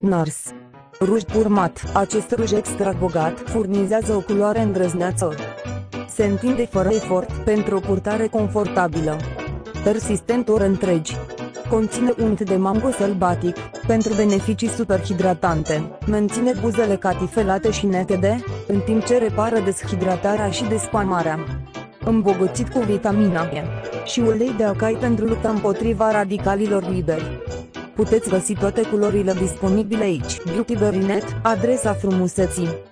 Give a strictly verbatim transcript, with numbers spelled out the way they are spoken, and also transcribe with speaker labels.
Speaker 1: Nars. Ruj pur mat. Acest ruj extra bogat furnizează o culoare îndrăzneață. Se întinde fără efort, pentru o purtare confortabilă. Persistent ore întregi. Conține unt de mango sălbatic, pentru beneficii superhidratante. Menține buzele catifelate și netede, în timp ce repară deshidratarea și despamarea. Îmbogățit cu vitamina E și ulei de acai pentru lupta împotriva radicalilor liberi. Puteți găsi toate culorile disponibile aici. Beauty Berry punct net, adresa frumuseții.